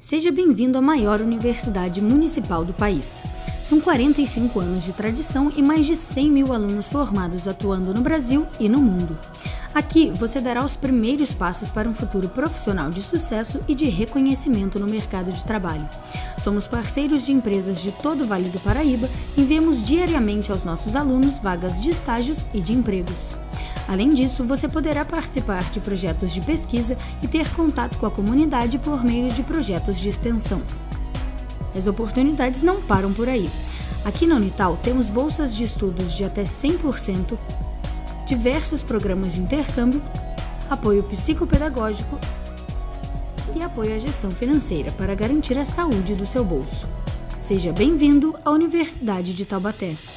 Seja bem-vindo à maior universidade municipal do país. São 45 anos de tradição e mais de 100 mil alunos formados atuando no Brasil e no mundo. Aqui você dará os primeiros passos para um futuro profissional de sucesso e de reconhecimento no mercado de trabalho. Somos parceiros de empresas de todo o Vale do Paraíba e enviamos diariamente aos nossos alunos vagas de estágios e de empregos. Além disso, você poderá participar de projetos de pesquisa e ter contato com a comunidade por meio de projetos de extensão. As oportunidades não param por aí. Aqui na Unital temos bolsas de estudos de até 100%, diversos programas de intercâmbio, apoio psicopedagógico e apoio à gestão financeira para garantir a saúde do seu bolso. Seja bem-vindo à Universidade de Taubaté.